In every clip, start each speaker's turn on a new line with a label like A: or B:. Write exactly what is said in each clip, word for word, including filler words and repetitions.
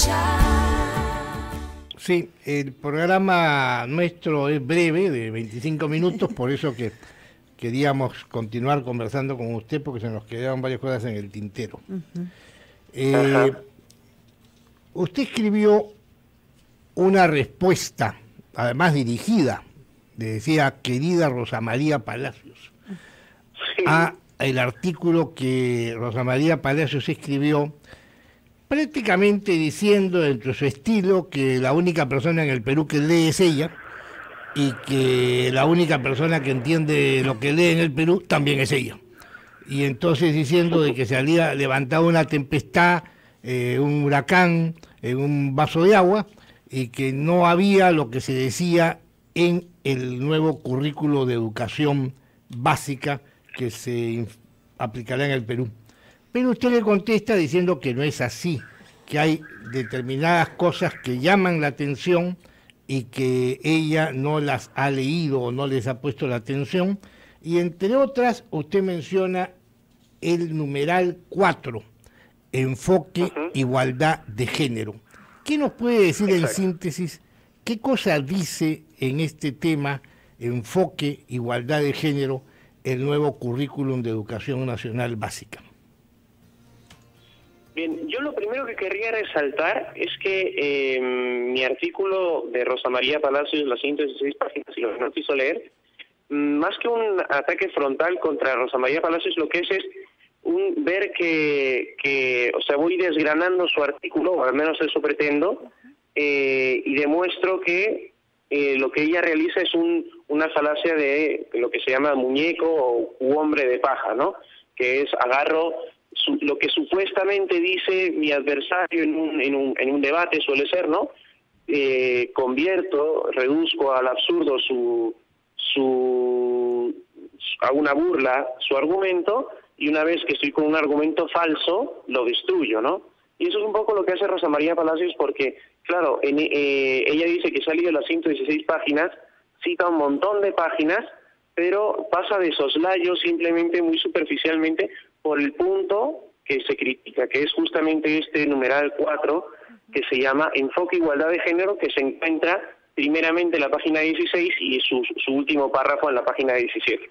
A: Sí, el programa nuestro es breve, de veinticinco minutos, por eso que queríamos continuar conversando con usted, porque se nos quedaron varias cosas en el tintero. Uh-huh. eh, usted escribió una respuesta, además dirigida, le decía querida Rosa María Palacios, sí, a el artículo que Rosa María Palacios escribió, prácticamente diciendo dentro de su estilo que la única persona en el Perú que lee es ella y que la única persona que entiende lo que lee en el Perú también es ella. Y entonces diciendo de que se había levantado una tempestad, eh, un huracán en un vaso de agua y que no había lo que se decía en el nuevo currículo de educación básica que se aplicará en el Perú. Pero usted le contesta diciendo que no es así, que hay determinadas cosas que llaman la atención y que ella no las ha leído o no les ha puesto la atención, y entre otras usted menciona el numeral cuatro, enfoque, uh-huh, igualdad de género. ¿Qué nos puede decir Exacto. en síntesis qué cosa dice en este tema, enfoque, igualdad de género, el nuevo currículum de educación nacional básica?
B: Bien, yo lo primero que querría resaltar es que eh, mi artículo de Rosa María Palacios, las ciento dieciséis páginas, y lo que no quiso leer, más que un ataque frontal contra Rosa María Palacios, lo que es es un ver que, que o sea, voy desgranando su artículo, o al menos eso pretendo, eh, y demuestro que eh, lo que ella realiza es un, una falacia de lo que se llama muñeco o u hombre de paja, ¿no? Que es agarro su, lo que supuestamente dice mi adversario en un, en un, en un debate, suele ser, ¿no? Eh, convierto, reduzco al absurdo su, su, a una burla su argumento, y una vez que estoy con un argumento falso, lo destruyo, ¿no? Y eso es un poco lo que hace Rosa María Palacios, porque, claro, en, eh, ella dice que se ha leído las ciento dieciséis páginas, cita un montón de páginas, pero pasa de soslayo simplemente, muy superficialmente, por el punto que se critica, que es justamente este numeral cuatro, que se llama Enfoque Igualdad de Género, que se encuentra primeramente en la página dieciséis y su, su último párrafo en la página diecisiete.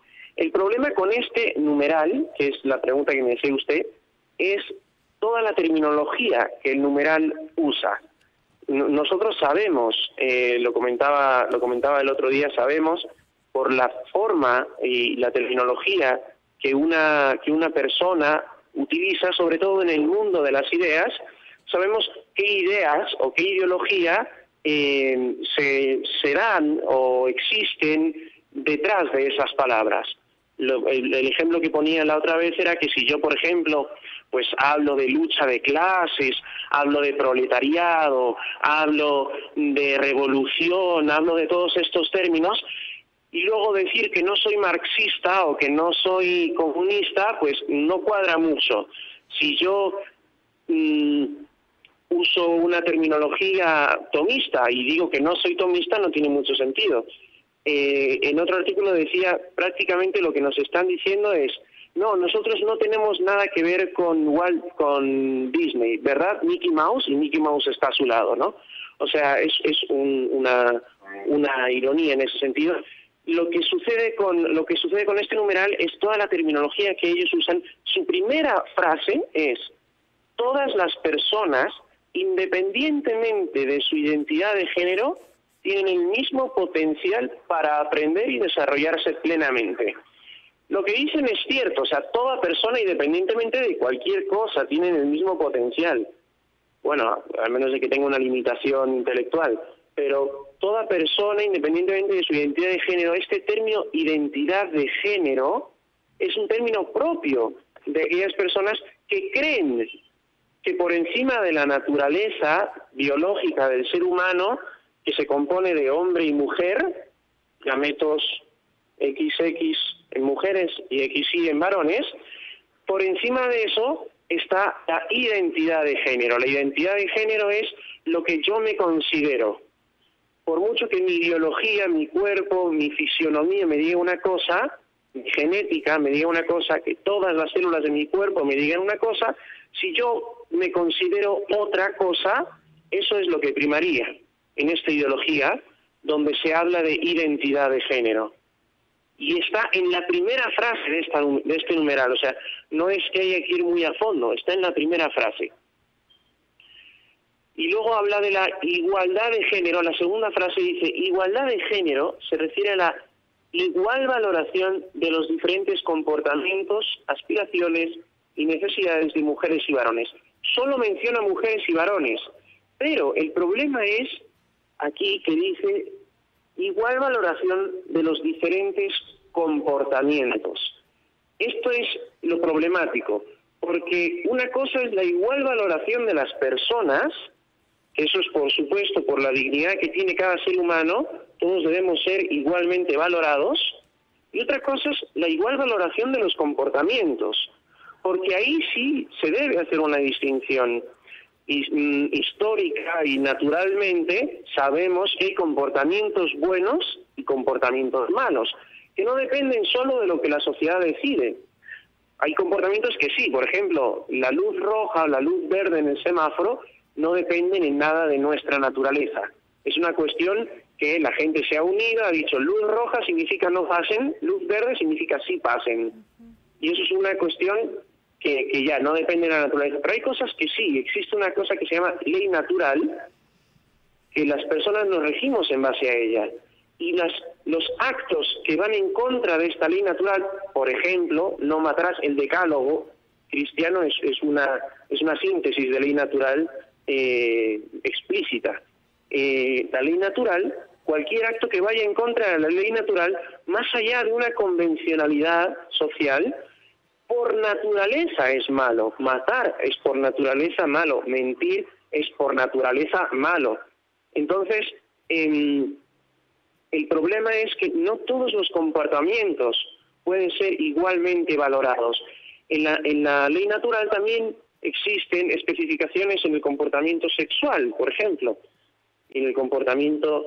B: El problema con este numeral, que es la pregunta que me hacía usted, es toda la terminología que el numeral usa. Nosotros sabemos, eh, lo comentaba, lo comentaba el otro día, sabemos por la forma y la terminología que una, que una persona utiliza, sobre todo en el mundo de las ideas, sabemos qué ideas o qué ideología eh, se, se dan o existen detrás de esas palabras. Lo, el, el ejemplo que ponía la otra vez era que si yo, por ejemplo, pues hablo de lucha de clases, hablo de proletariado, hablo de revolución, hablo de todos estos términos, y luego decir que no soy marxista o que no soy comunista, pues no cuadra mucho. Si yo mmm, uso una terminología tomista y digo que no soy tomista, no tiene mucho sentido. Eh, en otro artículo decía, prácticamente lo que nos están diciendo es, no, nosotros no tenemos nada que ver con Walt, con Disney, ¿verdad? Mickey Mouse, y Mickey Mouse está a su lado, ¿no? O sea, es, es un, una, una ironía en ese sentido. Lo que sucede con lo que sucede con este numeral es toda la terminología que ellos usan. Su primera frase es: todas las personas, independientemente de su identidad de género, tienen el mismo potencial para aprender y desarrollarse plenamente. Lo que dicen es cierto, o sea, toda persona, independientemente de cualquier cosa, tienen el mismo potencial. Bueno, al menos de que tenga una limitación intelectual, pero toda persona, independientemente de su identidad de género, este término identidad de género es un término propio de aquellas personas que creen que por encima de la naturaleza biológica del ser humano, que se compone de hombre y mujer, gametos equis equis en mujeres y equis y en varones, por encima de eso está la identidad de género. La identidad de género es lo que yo me considero. Por mucho que mi ideología, mi cuerpo, mi fisionomía me diga una cosa, mi genética me diga una cosa, que todas las células de mi cuerpo me digan una cosa, si yo me considero otra cosa, eso es lo que primaría en esta ideología donde se habla de identidad de género. Y está en la primera frase de, esta, de este numeral, o sea, no es que haya que ir muy a fondo, está en la primera frase. Y luego habla de la igualdad de género, la segunda frase dice, igualdad de género se refiere a la igual valoración de los diferentes comportamientos, aspiraciones y necesidades de mujeres y varones. Solo menciona mujeres y varones, pero el problema es aquí que dice igual valoración de los diferentes comportamientos. Esto es lo problemático, porque una cosa es la igual valoración de las personas, que eso es por supuesto por la dignidad que tiene cada ser humano, todos debemos ser igualmente valorados, y otra cosa es la igual valoración de los comportamientos, porque ahí sí se debe hacer una distinción. Histórica y naturalmente sabemos que hay comportamientos buenos y comportamientos malos, que no dependen solo de lo que la sociedad decide. Hay comportamientos que sí, por ejemplo, la luz roja o la luz verde en el semáforo no dependen en nada de nuestra naturaleza. Es una cuestión que la gente se ha unido, ha dicho luz roja significa no pasen, luz verde significa sí pasen. Y eso es una cuestión Que, que ya no depende de la naturaleza. Pero hay cosas que sí, existe una cosa que se llama ley natural, que las personas nos regimos en base a ella. Y las, los actos que van en contra de esta ley natural, por ejemplo, no matarás, el decálogo cristiano es, es, una, es una síntesis de ley natural eh, explícita. Eh, la ley natural, cualquier acto que vaya en contra de la ley natural, más allá de una convencionalidad social, por naturaleza es malo. Matar es por naturaleza malo. Mentir es por naturaleza malo. Entonces, eh, el problema es que no todos los comportamientos pueden ser igualmente valorados. En la, en la ley natural también existen especificaciones en el comportamiento sexual, por ejemplo, en el comportamiento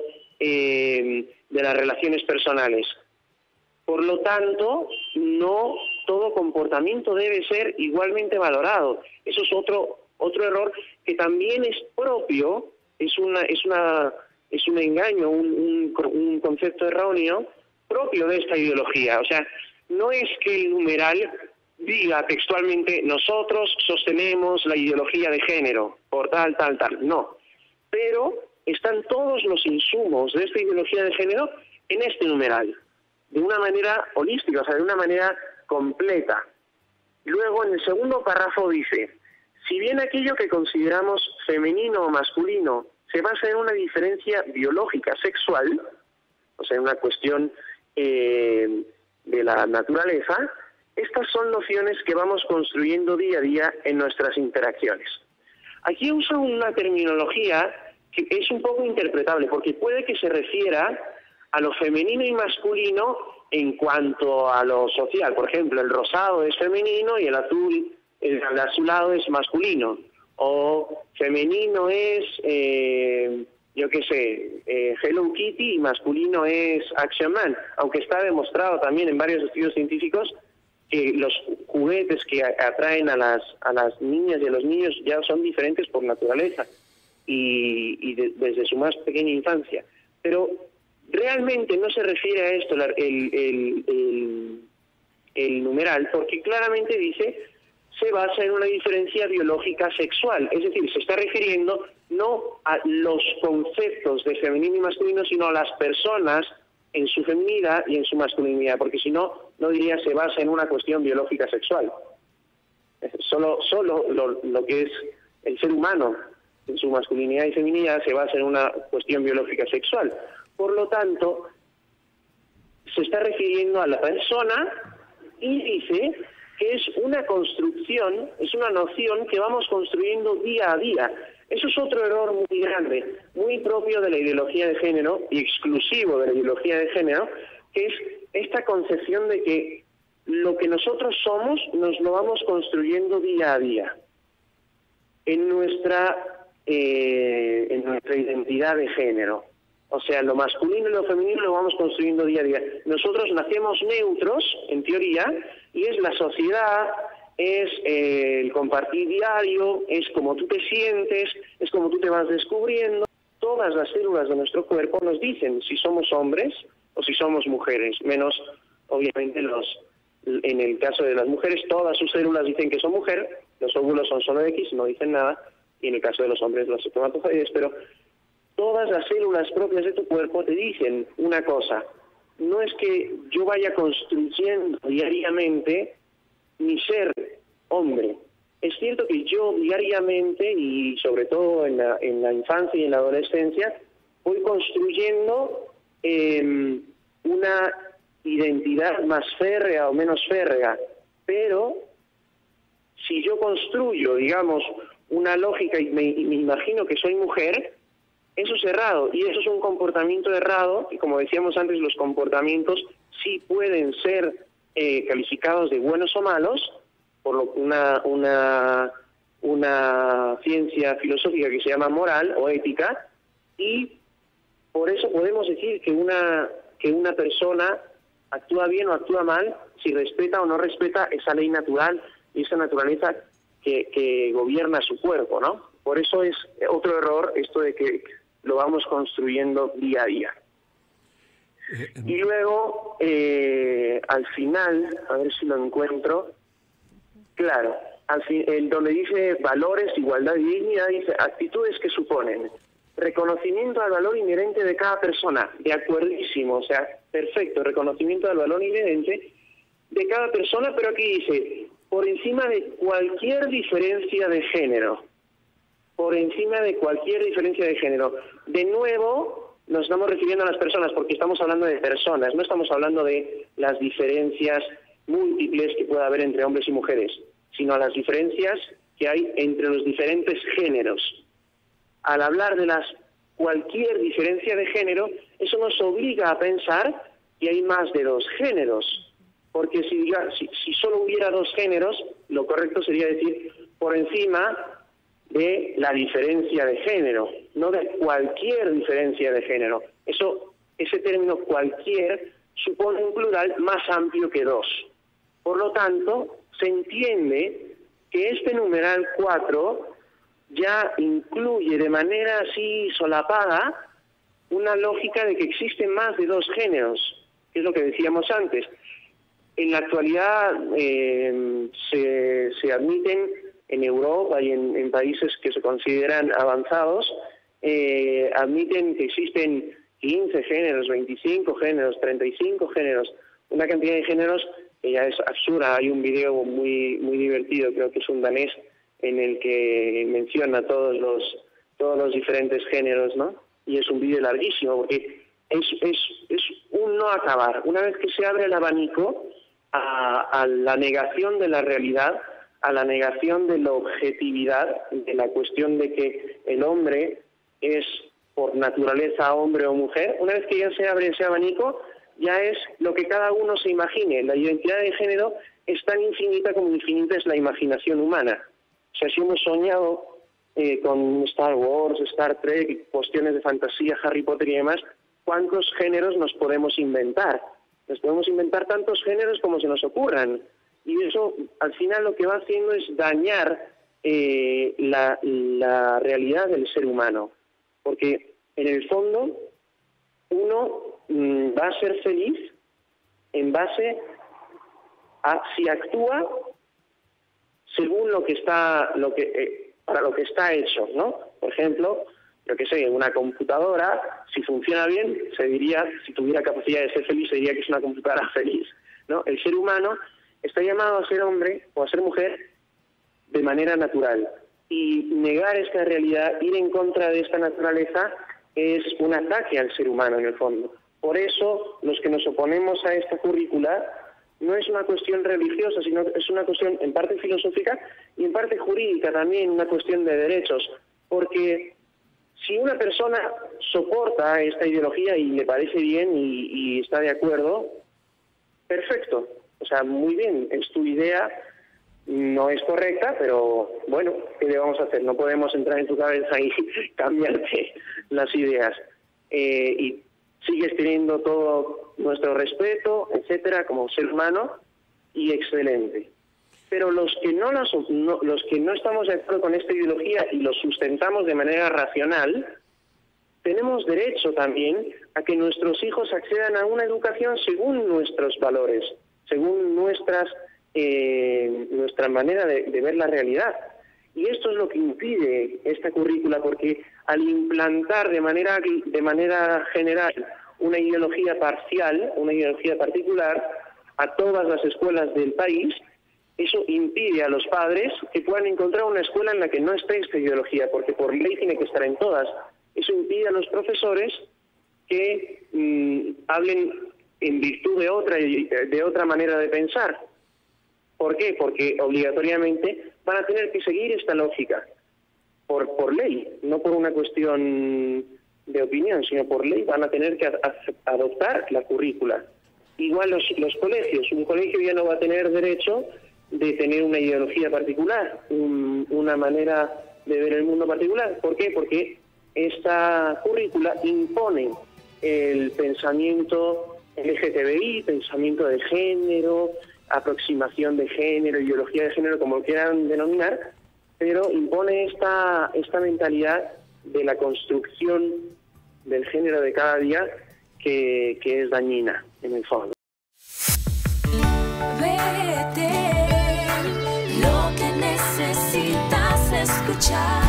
B: eh, de las relaciones personales. Por lo tanto, no todo comportamiento debe ser igualmente valorado. Eso es otro otro error que también es propio, es una es una es un engaño, un, un, un concepto erróneo propio de esta ideología. O sea, no es que el numeral diga textualmente nosotros sostenemos la ideología de género por tal, tal, tal. No. Pero están todos los insumos de esta ideología de género en este numeral, de una manera holística, o sea, de una manera completa. Luego, en el segundo párrafo dice, si bien aquello que consideramos femenino o masculino se basa en una diferencia biológica sexual, o sea, en una cuestión eh, de la naturaleza, estas son nociones que vamos construyendo día a día en nuestras interacciones. Aquí usa una terminología que es un poco interpretable, porque puede que se refiera a lo femenino y masculino en cuanto a lo social. Por ejemplo, el rosado es femenino y el azul, el, el azulado es masculino. O femenino es, eh, yo qué sé, eh, Hello Kitty y masculino es Action Man. Aunque está demostrado también en varios estudios científicos que los juguetes que atraen a las, a las niñas y a los niños ya son diferentes por naturaleza y, y de, desde su más pequeña infancia. Pero realmente no se refiere a esto el, el, el, el numeral, porque claramente dice se basa en una diferencia biológica sexual, es decir, se está refiriendo no a los conceptos de femenino y masculino, sino a las personas en su feminidad y en su masculinidad, porque si no, no diría se basa en una cuestión biológica sexual. Solo, solo lo, lo que es el ser humano en su masculinidad y feminidad se basa en una cuestión biológica sexual. Por lo tanto, se está refiriendo a la persona y dice que es una construcción, es una noción que vamos construyendo día a día. Eso es otro error muy grande, muy propio de la ideología de género y exclusivo de la ideología de género, que es esta concepción de que lo que nosotros somos nos lo vamos construyendo día a día. En nuestra, eh, en nuestra identidad de género. O sea, lo masculino y lo femenino lo vamos construyendo día a día. Nosotros nacemos neutros, en teoría, y es la sociedad, es eh, el compartir diario, es como tú te sientes, es como tú te vas descubriendo. Todas las células de nuestro cuerpo nos dicen si somos hombres o si somos mujeres, menos obviamente los, en el caso de las mujeres, todas sus células dicen que son mujer, los óvulos son solo X, no dicen nada, y en el caso de los hombres los espermatozoides, pero todas las células propias de tu cuerpo te dicen una cosa. No es que yo vaya construyendo diariamente mi ser hombre. Es cierto que yo diariamente, y sobre todo en la, en la infancia y en la adolescencia, voy construyendo eh, una identidad más férrea o menos férrea, pero si yo construyo, digamos, una lógica y me, y me imagino que soy mujer, eso es errado, y eso es un comportamiento errado, y como decíamos antes, los comportamientos sí pueden ser eh, calificados de buenos o malos, por lo, una, una, una ciencia filosófica que se llama moral o ética, y por eso podemos decir que una, que una persona actúa bien o actúa mal si respeta o no respeta esa ley natural y esa naturaleza que, que gobierna su cuerpo, ¿no? Por eso es otro error esto de que lo vamos construyendo día a día. Y luego, eh, al final, a ver si lo encuentro, claro, al fin, el donde dice valores, igualdad y dignidad, dice actitudes que suponen reconocimiento al valor inherente de cada persona, de acuerdísimo, o sea, perfecto, reconocimiento al valor inherente de cada persona, pero aquí dice, por encima de cualquier diferencia de género, por encima de cualquier diferencia de género. De nuevo, nos estamos refiriendo a las personas, porque estamos hablando de personas, no estamos hablando de las diferencias múltiples que pueda haber entre hombres y mujeres, sino a las diferencias que hay entre los diferentes géneros. Al hablar de las cualquier diferencia de género, eso nos obliga a pensar que hay más de dos géneros, porque si, diga, si, si solo hubiera dos géneros, lo correcto sería decir por encima de la diferencia de género, no de cualquier diferencia de género. Eso, ese término cualquier supone un plural más amplio que dos. Por lo tanto, se entiende que este numeral cuatro ya incluye de manera así solapada una lógica de que existen más de dos géneros, que es lo que decíamos antes. En la actualidad eh, se, se admiten en Europa y en, en países que se consideran avanzados, eh, admiten que existen quince géneros, veinticinco géneros, treinta y cinco géneros, una cantidad de géneros que ya es absurda. Hay un video muy muy divertido, creo que es un danés, en el que menciona todos los todos los diferentes géneros, ¿no? Y es un vídeo larguísimo, porque es, es, es un no acabar. Una vez que se abre el abanico a, a la negación de la realidad, a la negación de la objetividad, de la cuestión de que el hombre es por naturaleza hombre o mujer, una vez que ya se abre ese abanico, ya es lo que cada uno se imagine. La identidad de género es tan infinita como infinita es la imaginación humana. O sea, si hemos soñado eh, con Star Wars, Star Trek, cuestiones de fantasía, Harry Potter y demás, ¿cuántos géneros nos podemos inventar? Nos podemos inventar tantos géneros como se nos ocurran. Y eso, al final, lo que va haciendo es dañar eh, la, la realidad del ser humano. Porque, en el fondo, uno mmm, va a ser feliz en base a si actúa según lo que está, lo que eh, para lo que está hecho, ¿no? Por ejemplo, yo que sé, en una computadora, si funciona bien, se diría, si tuviera capacidad de ser feliz, se diría que es una computadora feliz, ¿no? El ser humano está llamado a ser hombre o a ser mujer de manera natural. Y negar esta realidad, ir en contra de esta naturaleza, es un ataque al ser humano en el fondo. Por eso, los que nos oponemos a esta currícula, no es una cuestión religiosa, sino es una cuestión en parte filosófica y en parte jurídica también, una cuestión de derechos. Porque si una persona soporta esta ideología y le parece bien y, y está de acuerdo, perfecto. O sea, muy bien, es tu idea, no es correcta, pero bueno, ¿qué le vamos a hacer? No podemos entrar en tu cabeza y cambiarte las ideas. Eh, y sigues teniendo todo nuestro respeto, etcétera, como ser humano, y excelente. Pero los que no, las, no, los que no estamos de acuerdo con esta ideología y lo sustentamos de manera racional, tenemos derecho también a que nuestros hijos accedan a una educación según nuestros valores, según nuestras eh, nuestra manera de, de ver la realidad. Y esto es lo que impide esta currícula, porque al implantar de manera de manera general una ideología parcial, una ideología particular a todas las escuelas del país, eso impide a los padres que puedan encontrar una escuela en la que no esté esta ideología, porque por ley tiene que estar en todas. Eso impide a los profesores que mmm, hablen en virtud de otra, de otra manera de pensar. ¿Por qué? Porque obligatoriamente van a tener que seguir esta lógica, por, por ley, no por una cuestión de opinión, sino por ley van a tener que a, a, adoptar la currícula. Igual los, los colegios, un colegio ya no va a tener derecho de tener una ideología particular, un, una manera de ver el mundo particular. ¿Por qué? Porque esta currícula impone el pensamiento L G T B I, pensamiento de género, aproximación de género, ideología de género, como lo quieran denominar, pero impone esta, esta mentalidad de la construcción del género de cada día que, que es dañina, en el fondo.
C: Vete, lo que necesitas escuchar.